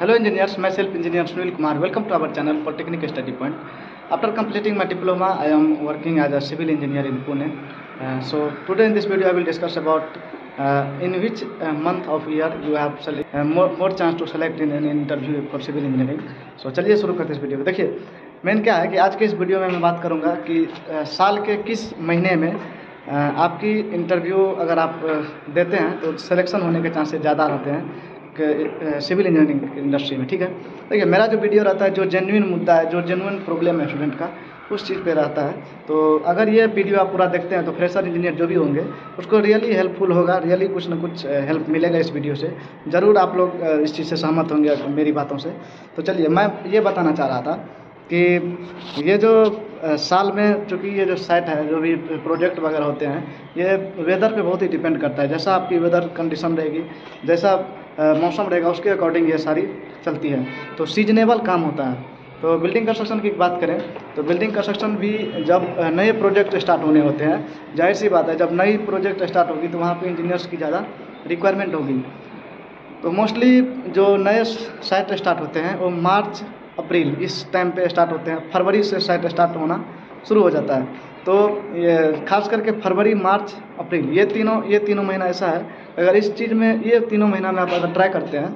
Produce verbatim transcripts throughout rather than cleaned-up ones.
Hello engineers, myself engineer Sunil Kumar. Welcome to our channel Polytechnic Study Point. After completing my diploma, I am working as a civil engineer in Pune. Uh, so today in this video, I will discuss about uh, in which uh, month of year you have select, uh, more, more chance to select in an interview for civil engineering. So चलिए शुरू करते हैं इस video को। देखिए main क्या है कि आज के इस वीडियो में मैं बात करूँगा कि uh, साल के किस महीने में uh, आपकी इंटरव्यू अगर आप uh, देते हैं तो सिलेक्शन होने के चांसेस ज़्यादा रहते हैं सिविल इंजीनियरिंग इंडस्ट्री में। ठीक है, देखिए मेरा जो वीडियो रहता है, जो जेन्युइन मुद्दा है, जो जेन्युइन प्रॉब्लम है स्टूडेंट का, उस चीज़ पे रहता है। तो अगर ये वीडियो आप पूरा देखते हैं तो फ्रेशर इंजीनियर जो भी होंगे उसको रियली हेल्पफुल होगा, रियली कुछ ना कुछ हेल्प मिलेगा इस वीडियो से। ज़रूर आप लोग इस चीज़ से सहमत होंगे मेरी बातों से। तो चलिए मैं ये बताना चाह रहा था कि ये जो साल में चूँकि ये जो साइट है, जो भी प्रोजेक्ट वगैरह होते हैं, ये वेदर पे बहुत ही डिपेंड करता है। जैसा आपकी वेदर कंडीशन रहेगी, जैसा मौसम रहेगा, उसके अकॉर्डिंग ये सारी चलती है। तो सीजनेबल काम होता है। तो बिल्डिंग कंस्ट्रक्शन की बात करें तो बिल्डिंग कंस्ट्रक्शन भी जब नए प्रोजेक्ट स्टार्ट होने होते हैं, जाहिर सी बात है जब नई प्रोजेक्ट स्टार्ट होगी तो वहाँ पे इंजीनियर्स की ज़्यादा रिक्वायरमेंट होगी। तो मोस्टली जो नए साइट स्टार्ट होते हैं वो मार्च अप्रैल इस टाइम पे स्टार्ट होते हैं। फरवरी से साइट स्टार्ट होना शुरू हो जाता है। तो ये खास करके फरवरी, मार्च, अप्रैल, ये तीनों ये तीनों महीना ऐसा है, अगर इस चीज़ में ये तीनों महीना में आप अगर ट्राई करते हैं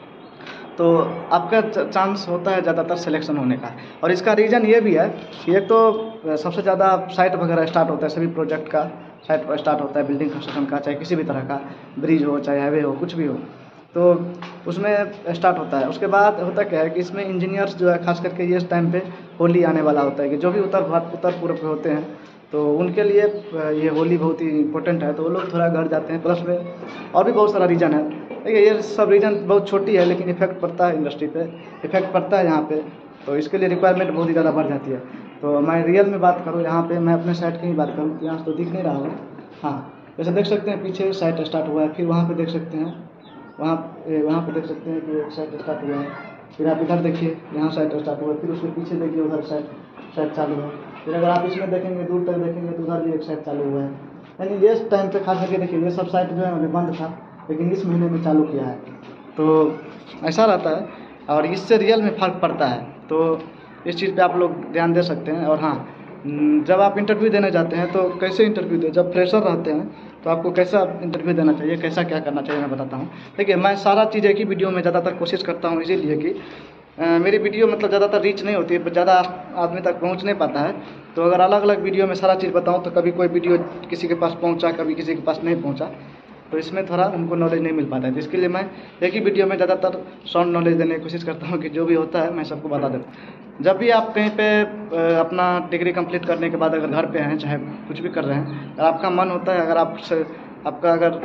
तो आपका चांस होता है ज़्यादातर सिलेक्शन होने का। और इसका रीज़न ये भी है कि एक तो सबसे ज़्यादा साइट वगैरह स्टार्ट होता है, सभी प्रोजेक्ट का साइट पर स्टार्ट होता है, बिल्डिंग कंस्ट्रक्शन का, चाहे किसी भी तरह का ब्रिज हो, चाहे हाईवे हो, कुछ भी हो, तो उसमें स्टार्ट होता है। उसके बाद होता क्या है कि इसमें इंजीनियर्स जो है खास करके ये इस टाइम पे होली आने वाला होता है कि जो भी उत्तर भारत उत्तर पूर्व पे होते हैं तो उनके लिए ये होली बहुत ही इंपॉर्टेंट है, तो वो लोग थोड़ा घर जाते हैं। प्लस में और भी बहुत सारा रीज़न है। देखिए ये सब रीज़न बहुत छोटी है लेकिन इफेक्ट पड़ता है, इंडस्ट्री पे इफेक्ट पड़ता है यहाँ पे, तो इसके लिए रिक्वायरमेंट बहुत ही ज़्यादा बढ़ जाती है। तो मैं रियल में बात करूँ यहाँ पे, मैं अपने साइट की ही बात करूँ तो यहाँ तो दिख नहीं रहा होगा। हाँ, जैसे देख सकते हैं पीछे साइट स्टार्ट हुआ है, फिर वहाँ पर देख सकते हैं वहाँ वहाँ पे देख सकते हैं कि एक साइट स्टार्ट हुआ है, फिर आप इधर देखिए यहाँ साइट स्टार्ट हुआ है, फिर उसके पीछे देखिए उधर साइट साइट चालू है, फिर अगर आप इसमें देखेंगे दूर तक देखेंगे तो उधर भी एक साइट चालू हुआ है। यानी ये टाइम पे खास करके देखिए ये सब साइट जो है अभी बंद था लेकिन इस महीने में चालू किया है। तो ऐसा रहता है और इससे रियल में फ़र्क पड़ता है। तो इस चीज़ पर आप लोग ध्यान दे सकते हैं। और हाँ, जब आप इंटरव्यू देने जाते हैं तो कैसे इंटरव्यू दें, जब फ्रेशर रहते हैं तो आपको कैसा इंटरव्यू देना चाहिए, कैसा क्या करना चाहिए, मैं बताता हूँ। देखिए मैं सारा चीज़ एक ही वीडियो में ज़्यादातर कोशिश करता हूँ, इसीलिए कि आ, मेरी वीडियो मतलब ज़्यादातर रीच नहीं होती है, ज़्यादा आदमी तक पहुँच नहीं पाता है। तो अगर अलग अलग वीडियो में सारा चीज़ बताऊँ तो कभी कोई वीडियो किसी के पास पहुँचा, कभी किसी के पास नहीं पहुँचा, तो इसमें थोड़ा उनको नॉलेज नहीं मिल पाता है। जिसके लिए मैं एक ही वीडियो में ज़्यादातर शॉर्ट नॉलेज देने की कोशिश करता हूँ कि जो भी होता है मैं सबको बता देता हूँ। जब भी आप कहीं पे अपना डिग्री कंप्लीट करने के बाद अगर घर पे हैं, चाहे कुछ भी कर रहे हैं, अगर आपका मन होता है, अगर आप आपका अगर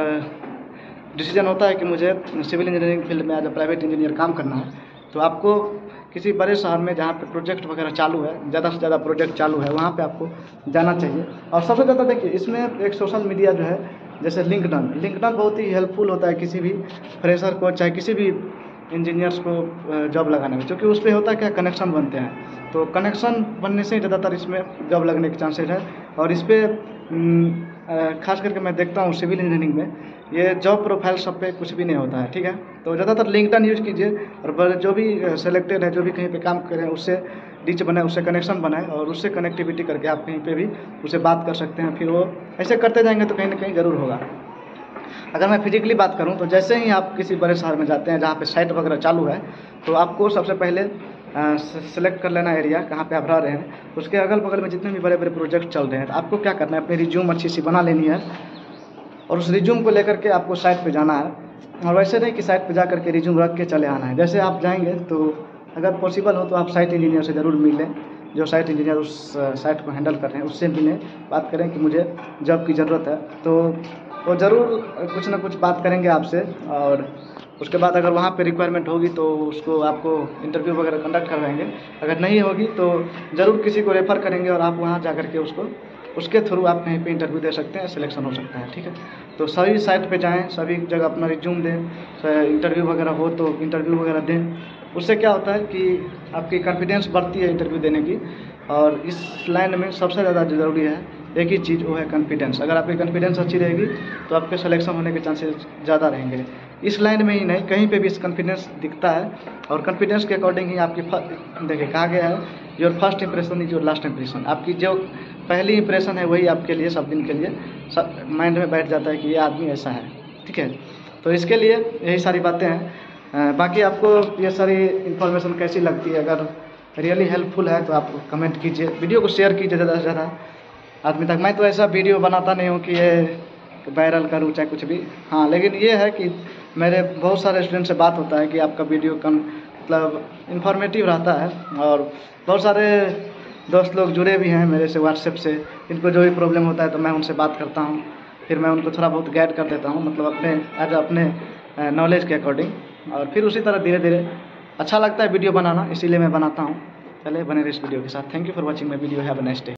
डिसीजन होता है कि मुझे सिविल इंजीनियरिंग फील्ड में एज अ प्राइवेट इंजीनियर काम करना है, तो आपको किसी बड़े शहर में जहाँ पे प्रोजेक्ट वगैरह चालू है, ज़्यादा से ज़्यादा प्रोजेक्ट चालू है, वहाँ पे आपको जाना चाहिए। और सबसे ज़्यादा देखिए इसमें एक सोशल मीडिया जो है, जैसे लिंक्डइन लिंक्डइन बहुत ही हेल्पफुल होता है किसी भी फ्रेशर को, चाहे किसी भी इंजीनियर्स को जॉब लगाने में, क्योंकि उस पर होता है क्या, कनेक्शन बनते हैं। तो कनेक्शन बनने से ज़्यादातर इसमें जॉब लगने के चांसेस है। और इस पर खास करके मैं देखता हूँ सिविल इंजीनियरिंग में ये जॉब प्रोफाइल सब पे कुछ भी नहीं होता है। ठीक है, तो ज़्यादातर लिंक्डइन यूज़ कीजिए और जो भी सेलेक्टेड है, जो भी कहीं पे काम कर रहे हैं, उससे रीच बनाए, उससे कनेक्शन बनाए और उससे कनेक्टिविटी करके आप कहीं पे भी उससे बात कर सकते हैं। फिर वो ऐसे करते जाएंगे तो कहीं ना कहीं ज़रूर होगा। अगर मैं फिजिकली बात करूं तो जैसे ही आप किसी बड़े शहर में जाते हैं जहां पे साइट वगैरह चालू है, तो आपको सबसे पहले सेलेक्ट कर लेना एरिया कहां पे आप रह रहे हैं, उसके अगल बगल में जितने भी बड़े बड़े प्रोजेक्ट चल रहे हैं, तो आपको क्या करना है, अपनी रिज्यूम अच्छी सी बना लेनी है और उस रिज्यूम को लेकर के आपको साइट पे जाना है। और वैसे नहीं कि साइट पे जा करके रिज्यूम रख के चले आना है। जैसे आप जाएंगे तो अगर पॉसिबल हो तो आप साइट इंजीनियर से ज़रूर मिल लें, जो साइट इंजीनियर उस साइट को हैंडल कर रहे हैं, उससे मिलें, बात करें कि मुझे जॉब की ज़रूरत है, तो वो ज़रूर कुछ ना कुछ बात करेंगे आपसे। और उसके बाद अगर वहाँ पे रिक्वायरमेंट होगी तो उसको आपको इंटरव्यू वगैरह कंडक्ट करवाएंगे। अगर नहीं होगी तो ज़रूर किसी को रेफ़र करेंगे और आप वहाँ जा करके उसको उसके थ्रू आप कहीं पे इंटरव्यू दे सकते हैं, सिलेक्शन हो सकता है। ठीक है, तो सभी साइट पे जाएं, सभी जगह अपना रिज्यूम दें, इंटरव्यू वगैरह हो तो इंटरव्यू वगैरह दें। उससे क्या होता है कि आपकी कॉन्फिडेंस बढ़ती है इंटरव्यू देने की। और इस लाइन में सबसे ज़्यादा ज़रूरी है एक ही चीज़, वो है कॉन्फिडेंस। अगर आपकी कॉन्फिडेंस अच्छी रहेगी तो आपके सिलेक्शन होने के चांसेस ज़्यादा रहेंगे। इस लाइन में ही नहीं, कहीं पे भी इस कॉन्फिडेंस दिखता है, और कॉन्फिडेंस के अकॉर्डिंग ही आपकी देखिए कहा गया है your first impression is your last impression. आपकी जो पहली इंप्रेशन है वही आपके लिए सब दिन के लिए सब माइंड में बैठ जाता है कि ये आदमी ऐसा है, ठीक है। तो इसके लिए यही सारी बातें हैं। बाकी आपको ये सारी इन्फॉर्मेशन कैसी लगती है, अगर रियली हेल्पफुल है तो आप कमेंट कीजिए, वीडियो को शेयर कीजिए ज़्यादा से ज़्यादा आदमी तक। मैं तो ऐसा वीडियो बनाता नहीं हूँ कि ये वायरल करूँ चाहे कुछ भी, हाँ, लेकिन ये है कि मेरे बहुत सारे स्टूडेंट से बात होता है कि आपका वीडियो कम मतलब इन्फॉर्मेटिव रहता है, और बहुत सारे दोस्त लोग जुड़े भी हैं मेरे से व्हाट्सएप से, इनको जो भी प्रॉब्लम होता है तो मैं उनसे बात करता हूँ, फिर मैं उनको थोड़ा बहुत गाइड कर देता हूँ, मतलब अपने एज अपने नॉलेज के अकॉर्डिंग, और फिर उसी तरह धीरे धीरे अच्छा लगता है वीडियो बनाना, इसीलिए मैं बनाता हूँ। चलिए बने रहिए इस वीडियो के साथ। Thank you for watching my video, have a nice day.